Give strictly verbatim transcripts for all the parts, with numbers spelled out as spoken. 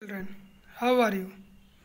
Children, how are you?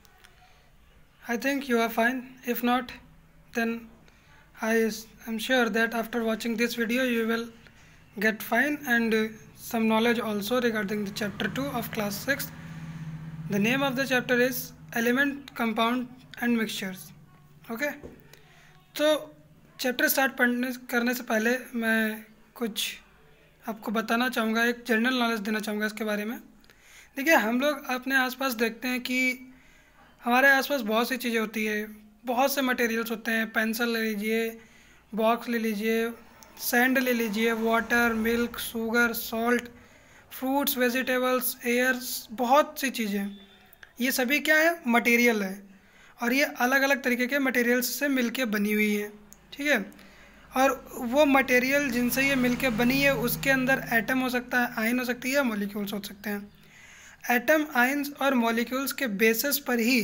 I think you are fine. If not, then I am sure that after watching this video you will get fine and uh, some knowledge also regarding the chapter two of class six. The name of the chapter is Element, Compound and Mixtures. Okay? तो chapter start पढ़ने करने से पहले मैं कुछ आपको बताना चाहूँगा, एक जनरल नॉलेज देना चाहूँगा इसके बारे में। देखिए, हम लोग अपने आसपास देखते हैं कि हमारे आसपास बहुत सी चीज़ें होती है, बहुत से मटेरियल्स होते हैं। पेंसिल ले लीजिए, बॉक्स ले लीजिए, सैंड ले लीजिए, water, milk, sugar, salt, fruits, vegetables, airs, बहुत सी चीज़ें। ये सभी क्या है? मटेरियल है, और ये अलग अलग तरीके के मटेरियल्स से मिलके बनी हुई है। ठीक है? और वो मटेरियल जिनसे ये मिलके बनी है उसके अंदर एटम हो सकता है, आयन हो सकती है, मॉलिक्यूल्स हो सकते हैं। एटम, आयंस और मॉलिक्यूल्स के बेसिस पर ही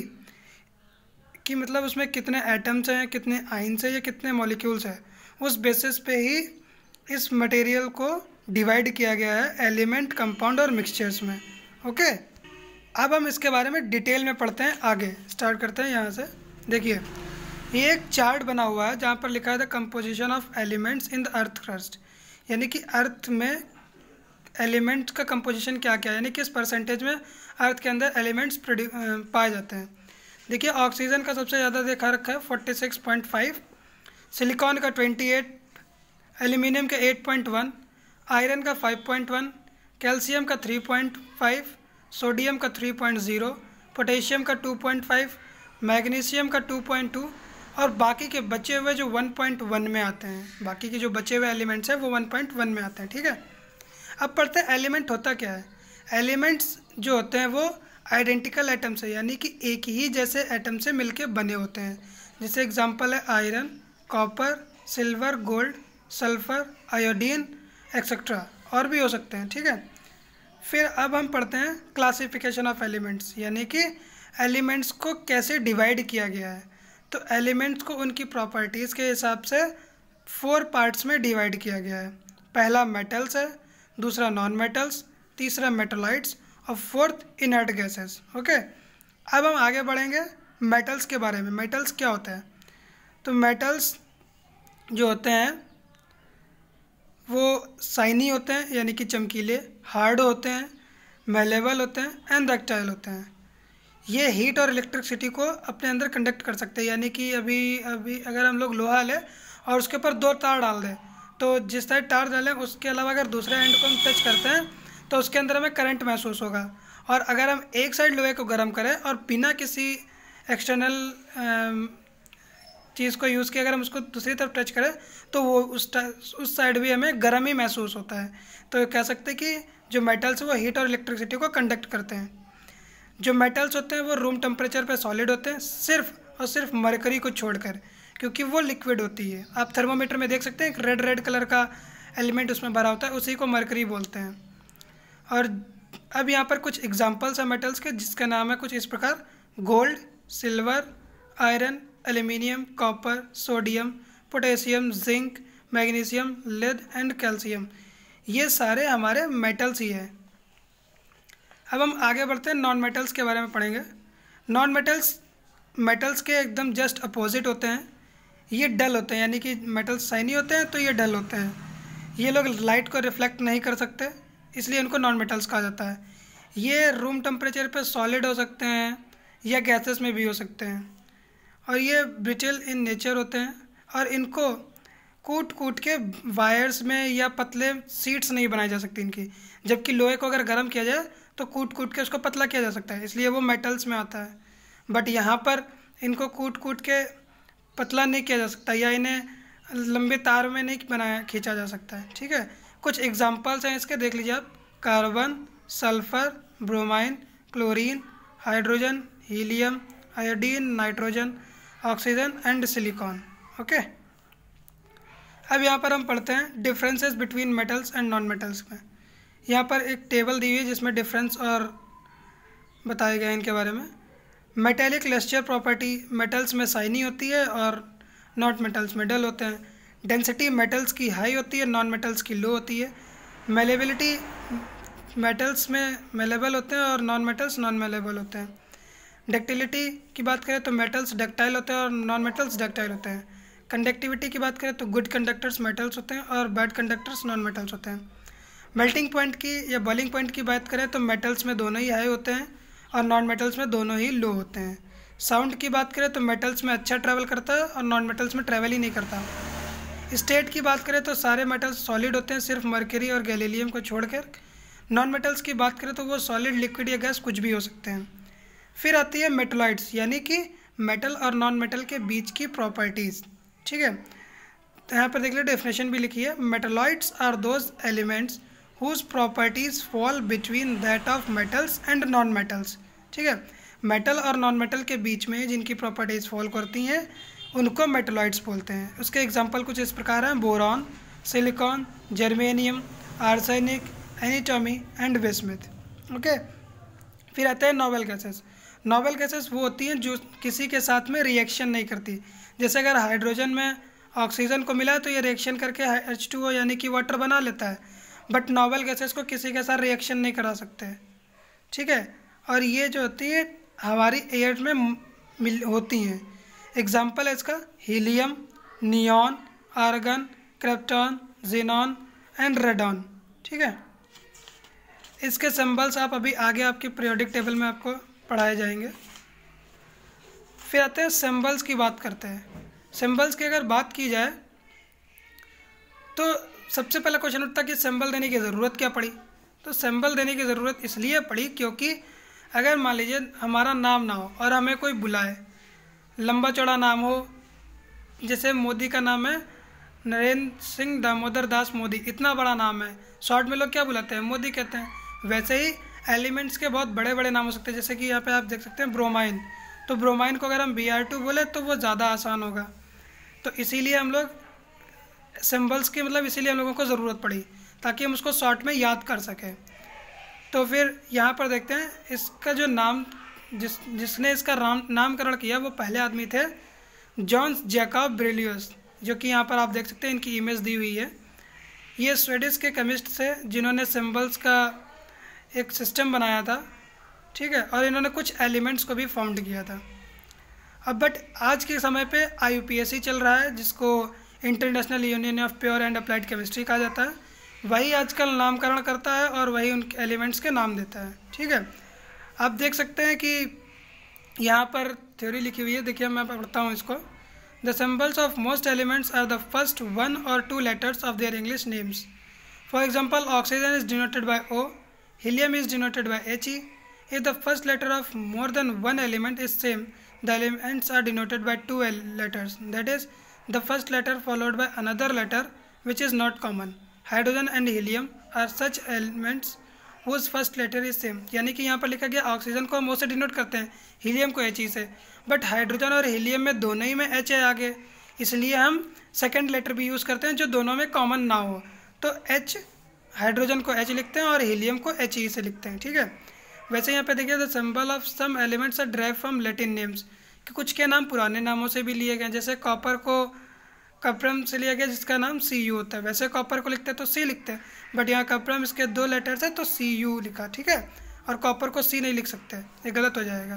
कि मतलब उसमें कितने एटम्स हैं, कितने आयंस हैं या कितने मॉलिक्यूल्स हैं, उस बेसिस पे ही इस मटेरियल को डिवाइड किया गया है एलिमेंट, कंपाउंड और मिक्सचर्स में। ओके, अब हम इसके बारे में डिटेल में पढ़ते हैं। आगे स्टार्ट करते हैं यहाँ से। देखिए, ये एक चार्ट बना हुआ है जहाँ पर लिखा है the composition of elements in the earth crust, यानी कि अर्थ में एलिमेंट्स का कंपोजिशन क्या क्या है, यानी किस परसेंटेज में अर्थ के अंदर एलिमेंट्स पाए जाते हैं। देखिए, ऑक्सीजन का सबसे ज़्यादा देखा रखा है forty six point five, silicon का ट्वेंटी एट, एल्यूमिनियम का एट पॉइंट वन, आयरन का फाइव पॉइंट वन, कैल्शियम का थ्री पॉइंट फाइव, सोडियम का थ्री पॉइंट ज़ीरो, पोटेशियम का टू पॉइंट फाइव, मैग्नीशियम का टू पॉइंट टू, और बाकी के बचे हुए जो वन पॉइंट वन में आते हैं, बाकी के जो बचे हुए एलिमेंट्स हैं वो वन पॉइंट वन में आते हैं। ठीक है? अब पढ़ते हैं एलिमेंट होता क्या है। एलिमेंट्स जो होते हैं वो आइडेंटिकल एटम से, यानी कि एक ही जैसे एटम से मिलके बने होते हैं। जैसे एग्जांपल है iron, copper, silver, gold, sulphur, iodine etcetera, और भी हो सकते हैं। ठीक है? फिर अब हम पढ़ते हैं क्लासिफिकेशन ऑफ एलिमेंट्स, यानी कि एलिमेंट्स को कैसे डिवाइड किया गया है। तो एलिमेंट्स को उनकी प्रॉपर्टीज़ के हिसाब से फोर पार्ट्स में डिवाइड किया गया है। पहला मेटल्स है, दूसरा नॉन मेटल्स, तीसरा मेटोलाइट्स और फोर्थ इनर्ट गैसेस। ओके, अब हम आगे बढ़ेंगे मेटल्स के बारे में। मेटल्स क्या होता है? तो मेटल्स जो होते हैं वो शाइनी होते हैं, यानी कि चमकीले, हार्ड होते हैं, मेलेबल होते हैं एंड डक्टाइल होते हैं। ये हीट और इलेक्ट्रिसिटी को अपने अंदर कंडक्ट कर सकते हैं, यानी कि अभी अभी अगर हम लोग लोहा लें और उसके ऊपर दो तार डाल दें, तो जिस साइड तार डालें उसके अलावा अगर दूसरे एंड को हम टच करते हैं तो उसके अंदर हमें करंट महसूस होगा। और अगर हम एक साइड लोहे को गर्म करें और बिना किसी एक्सटर्नल चीज़ को यूज़ किए अगर हम उसको दूसरी तरफ टच करें तो वो उस उस साइड भी हमें गर्म ही महसूस होता है। तो कह सकते हैं कि जो मेटल्स हैं वो हीट और इलेक्ट्रिसिटी को कंडक्ट करते हैं। जो मेटल्स होते हैं वो रूम टेम्परेचर पर सॉलिड होते हैं, सिर्फ और सिर्फ मरकरी को छोड़कर, क्योंकि वो लिक्विड होती है। आप थर्मोमीटर में देख सकते हैं एक रेड रेड कलर का एलिमेंट उसमें भरा होता है, उसी को मरकरी बोलते हैं। और अब यहाँ पर कुछ एग्जांपल्स हैं मेटल्स के, जिसका नाम है कुछ इस प्रकार: gold, silver, iron, aluminium, copper, sodium, potassium, zinc, magnesium, lead and calcium. ये सारे हमारे मेटल्स ही हैं। अब हम आगे बढ़ते हैं, नॉन मेटल्स के बारे में पढ़ेंगे। नॉन मेटल्स मेटल्स के एकदम जस्ट अपोजिट होते हैं। ये डल होते हैं, यानी कि मेटल्स शाइनी होते हैं तो ये डल होते हैं। ये लोग लाइट को रिफ्लेक्ट नहीं कर सकते, इसलिए इनको नॉन मेटल्स कहा जाता है। ये रूम टेम्परेचर पे सॉलिड हो सकते हैं या गैसेस में भी हो सकते हैं, और ये ब्रिटल इन नेचर होते हैं, और इनको कूट कूट के वायर्स में या पतले सीट्स नहीं बनाई जा सकती इनकी। जबकि लोहे को अगर गर्म किया जाए तो कूट कूट के उसको पतला किया जा सकता है, इसलिए वो मेटल्स में आता है। बट यहाँ पर इनको कूट कूट के पतला नहीं किया जा सकता, या इन्हें लंबे तार में नहीं बनाया खींचा जा सकता है। ठीक है? कुछ एग्जांपल्स हैं इसके, देख लीजिए आप: carbon, sulphur, bromine, chlorine, hydrogen, helium, iodine, nitrogen, oxygen and silicon. Okay, अब यहाँ पर हम पढ़ते हैं differences between metals and non metals में। यहाँ पर एक टेबल दी हुई है जिसमें डिफरेंस और बताए गए इनके बारे में। मेटेलिक लस्टर प्रॉपर्टी मेटल्स में शाइनी होती है और नॉट मेटल्स में डल होते हैं। डेंसिटी मेटल्स की हाई होती है, नॉन मेटल्स की लो होती है। मेलेबिलिटी मेटल्स में मेलेबल होते हैं और नॉन मेटल्स नॉन मेलेबल होते हैं। डक्टिलिटी की बात करें तो मेटल्स डक्टाइल होते हैं और नॉन मेटल्स डक्टाइल होते हैं। कंडक्टिविटी की बात करें तो गुड कंडक्टर्स मेटल्स होते हैं और बैड कंडक्टर्स नॉन मेटल्स होते हैं। मेल्टिंग पॉइंट की या बॉइलिंग पॉइंट की बात करें तो मेटल्स में दोनों ही हाई होते हैं और नॉन मेटल्स में दोनों ही लो होते हैं। साउंड की बात करें तो मेटल्स में अच्छा ट्रैवल करता है और नॉन मेटल्स में ट्रैवल ही नहीं करता। स्टेट की बात करें तो सारे मेटल्स सॉलिड होते हैं सिर्फ मर्करी और गैलीलियम को छोड़कर। नॉन मेटल्स की बात करें तो वो सॉलिड, लिक्विड या गैस कुछ भी हो सकते हैं। फिर आती है मेटलॉइड्स, यानी कि मेटल और नॉन मेटल के बीच की प्रॉपर्टीज़। ठीक है, तो यहाँ पर देख लीजिए डेफिनेशन भी लिखी है। Metalloids are those elements whose properties fall between that of metals and non metals. ठीक है, मेटल और नॉन मेटल के बीच में जिनकी प्रॉपर्टीज फॉल करती हैं उनको मेटलॉइड्स बोलते हैं। उसके एग्जांपल कुछ इस प्रकार हैं: boron, silicon, germanium, arsenic, antimony and bismuth. Okay, फिर आते हैं नोबल गैसेस। नोबल गैसेस वो होती हैं जो किसी के साथ में रिएक्शन नहीं करती। जैसे अगर हाइड्रोजन में ऑक्सीजन को मिला तो ये रिएक्शन करके एच टू ओ यानी कि वाटर बना लेता है, बट नोबल गैसेस को किसी के साथ रिएक्शन नहीं करा सकते। ठीक है, और ये जो होती है हमारी एयर में मिल होती हैं। एग्जाम्पल है इसका helium, neon, argon, krypton, xenon and radon. ठीक है, इसके सिंबल्स आप अभी आगे आपके पीरियोडिक टेबल में आपको पढ़ाए जाएंगे। फिर आते हैं सिंबल्स की बात करते हैं। सिंबल्स की अगर बात की जाए तो सबसे पहला क्वेश्चन उठता है कि सिंबल देने की ज़रूरत क्या पड़ी। तो सिंबल देने की ज़रूरत इसलिए पड़ी क्योंकि अगर मान लीजिए हमारा नाम ना हो और हमें कोई बुलाए, लंबा चौड़ा नाम हो, जैसे मोदी का नाम है नरेंद्र सिंह दामोदर दास मोदी, इतना बड़ा नाम है, शॉर्ट में लोग क्या बुलाते हैं, मोदी कहते हैं। वैसे ही एलिमेंट्स के बहुत बड़े बड़े नाम हो सकते हैं, जैसे कि यहाँ पे आप देख सकते हैं ब्रोमाइन। तो ब्रोमाइन को अगर हम बी आर टू बोले तो वो ज़्यादा आसान होगा। तो इसीलिए हम लोग सिंबल्स की मतलब इसीलिए हम लोगों को ज़रूरत पड़ी ताकि हम उसको शॉर्ट में याद कर सकें। तो फिर यहाँ पर देखते हैं इसका जो नाम जिस जिसने इसका नाम नामकरण किया वो पहले आदमी थे जॉन जैकब ब्रेलियस, जो कि यहाँ पर आप देख सकते हैं, इनकी इमेज दी हुई है। ये स्वीडिश के केमिस्ट थे जिन्होंने सिंबल्स का एक सिस्टम बनाया था। ठीक है, और इन्होंने कुछ एलिमेंट्स को भी फाउंड किया था। अब बट आज के समय पे I U P S C चल रहा है, जिसको international union of pure and applied chemistry कहा जाता है। वही आजकल नामकरण करता है और वही उन एलिमेंट्स के नाम देता है। ठीक है, आप देख सकते हैं कि यहाँ पर थ्योरी लिखी हुई है, देखिए मैं पढ़ता हूँ इसको। The symbols of most elements are the first one और two letters of their English names. For example, oxygen is denoted by O, helium is denoted by He. If the first letter of more than one element is same, the elements are denoted by two letters, that is, the first letter followed by another letter which is not common. Hydrogen and helium are such elements whose first letter is same. यानी कि यहाँ पर लिखा गया oxygen को हम O से denote करते हैं, हीलियम को He से, बट हाइड्रोजन और हीलियम में दोनों ही में H है आगे, इसलिए हम सेकेंड लेटर भी यूज़ करते हैं जो दोनों में कॉमन ना हो। तो H, हाइड्रोजन को H लिखते हैं और हीलियम को He से लिखते हैं। ठीक है, वैसे यहाँ पे देखिए the symbol of some elements are drive from Latin names, कि कुछ के नाम पुराने नामों से भी लिए गए, जैसे कॉपर को कपरम से लिया गया जिसका नाम सी यू होता है। वैसे कॉपर को लिखते हैं तो सी लिखते हैं, बट यहाँ कपरम इसके दो लेटर्स है तो सी यू लिखा। ठीक है, और कॉपर को सी नहीं लिख सकते, ये गलत हो जाएगा।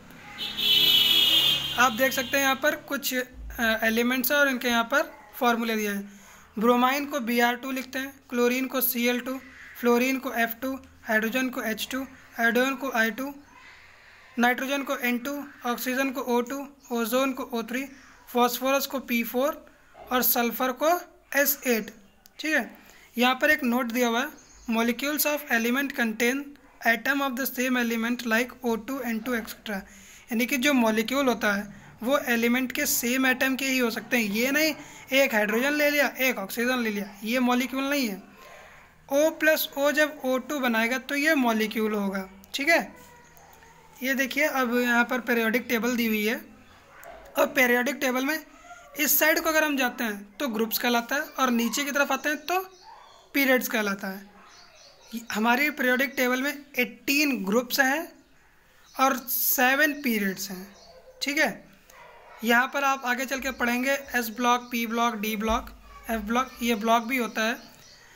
आप देख सकते हैं यहाँ पर कुछ एलिमेंट्स है और इनके यहाँ पर फॉर्मूले दिए हैं। ब्रोमाइन को बी आर टू लिखते हैं, क्लोरीन को सी एल टू, फ्लोरीन को एफ टू, हाइड्रोजन को एच टू, आयोडीन को आई टू, नाइट्रोजन को एन टू, ऑक्सीजन को ओ टू, ओजोन को ओ थ्री, फॉस्फोरस को पी फोर और सल्फर को एस एट। ठीक है, यहाँ पर एक नोट दिया हुआ है, molecules of element contain atom of the same element like O two, N two etcetera. यानी कि जो मॉलिक्यूल होता है वो एलिमेंट के सेम एटम के ही हो सकते हैं, ये नहीं एक हाइड्रोजन ले लिया एक ऑक्सीजन ले लिया, ये मॉलिक्यूल नहीं है। O प्लस ओ जब ओ टू बनाएगा तो ये मॉलिक्यूल होगा। ठीक है, ये देखिए अब यहाँ पर पीरियोडिक टेबल दी हुई है, और पीरियोडिक टेबल में इस साइड को अगर हम जाते हैं तो ग्रुप्स कहलाता है और नीचे की तरफ आते हैं तो पीरियड्स कहलाता है। हमारी पीरियोडिक टेबल में अठारह ग्रुप्स हैं और सेवन पीरियड्स हैं। ठीक है, यहाँ पर आप आगे चल के पढ़ेंगे S block, P block, D block, F block, ये ब्लॉक भी होता है।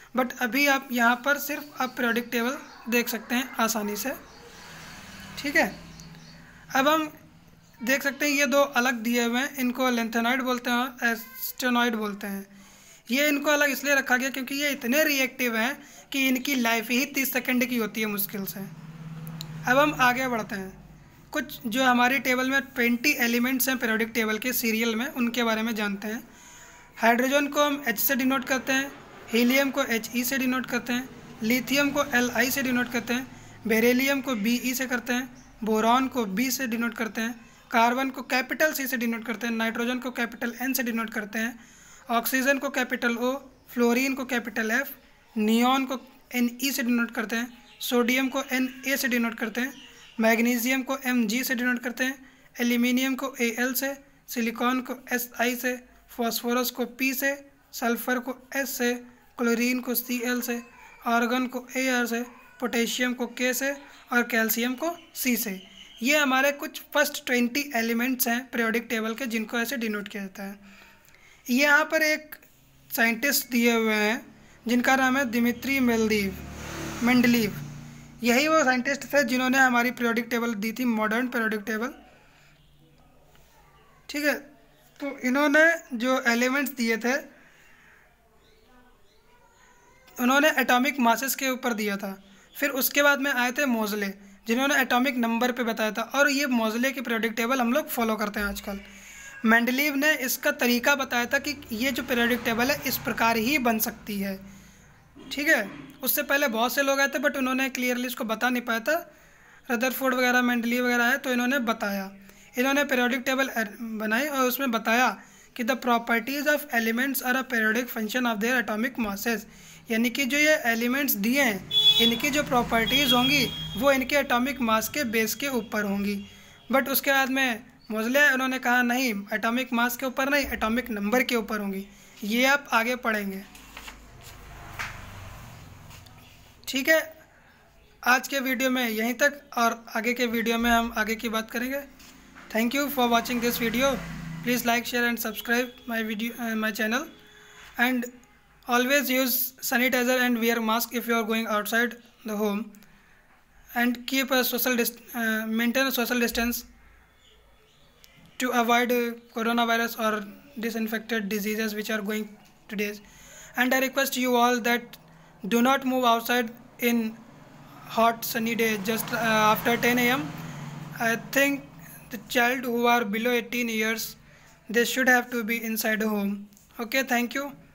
बट अभी आप यहाँ पर सिर्फ आप पीरियोडिक टेबल देख सकते हैं आसानी से। ठीक है, अब हम देख सकते हैं ये दो अलग दिए हुए हैं, इनको लेंथेनॉइड बोलते हैं, एस्टेनॉइड बोलते हैं। ये इनको अलग इसलिए रखा गया क्योंकि ये इतने रिएक्टिव हैं कि इनकी लाइफ ही तीस सेकंड की होती है मुश्किल से। अब हम आगे बढ़ते हैं, कुछ जो हमारी टेबल में ट्वेंटी एलिमेंट्स हैं पीरियोडिक टेबल के सीरियल में, उनके बारे में जानते हैं। हाइड्रोजन को हम एच से डिनोट करते हैं, हीलियम को एच ई से डिनोट करते हैं, लिथियम को एल आई से डिनोट करते हैं, बेरिलियम को बी ई से करते हैं, बोरॉन को बी से डिनोट करते हैं, कार्बन को कैपिटल सी से डिनोट करते हैं, नाइट्रोजन को कैपिटल एन से डिनोट करते हैं, ऑक्सीजन को कैपिटल ओ, फ्लोरीन को कैपिटल एफ, नियॉन को एन ई से डिनोट करते हैं, सोडियम को एन ए से डिनोट करते हैं, मैग्नीशियम को एम जी से डिनोट करते हैं, एल्यूमिनियम को ए एल से, सिलिकॉन को एस आई से, फॉस्फोरस को पी से, सल्फर को एस से, क्लोरीन को सी एल से, आर्गन को ए आर से, पोटेशियम को के से और कैल्शियम को सी से। ये हमारे कुछ फर्स्ट ट्वेंटी एलिमेंट्स हैं पीरियोडिक टेबल के जिनको ऐसे डिनोट किया जाता है। यहाँ पर एक साइंटिस्ट दिए हुए हैं जिनका नाम है दिमित्री मेंडलीव मेंडलीव यही वो साइंटिस्ट थे जिन्होंने हमारी पीरियोडिक टेबल दी थी, मॉडर्न पीरियोडिक टेबल। ठीक है, तो इन्होंने जो एलिमेंट्स दिए थे उन्होंने एटॉमिक मासेस के ऊपर दिया था। फिर उसके बाद में आए थे मोज़ले जिन्होंने एटॉमिक नंबर पे बताया था, और ये मोज़ले की पीरियोडिक टेबल हम लोग फॉलो करते हैं आजकल। मेंडलीव ने इसका तरीका बताया था कि ये जो पीरियोडिक टेबल है इस प्रकार ही बन सकती है। ठीक है, उससे पहले बहुत से लोग आए थे बट उन्होंने क्लियरली इसको बता नहीं पाया था। रदरफोर्ड वगैरह, मेंडलीव वगैरह आए तो इन्होंने बताया, इन्होंने पीरियोडिक टेबल बनाई और उसमें बताया कि the properties of elements are a periodic function of their atomic masses, यानी कि जो ये एलिमेंट्स दिए हैं इनकी जो प्रॉपर्टीज़ होंगी वो इनके एटॉमिक मास के बेस के ऊपर होंगी। बट उसके बाद में मोज़ले उन्होंने कहा नहीं, एटॉमिक मास के ऊपर नहीं, एटॉमिक नंबर के ऊपर होंगी। ये आप आगे पढ़ेंगे। ठीक है, आज के वीडियो में यहीं तक, और आगे के वीडियो में हम आगे की बात करेंगे। Thank you for watching this video. Please like, share and subscribe my video my channel, and always use sanitizer and wear mask if you are going outside the home, and keep a social dist uh, maintain a social distance to avoid uh, coronavirus or disinfected diseases which are going today. And I request you all that do not move outside in hot sunny day just uh, after ten A M I think the child who are below eighteen years, they should have to be inside a home. Okay, thank you.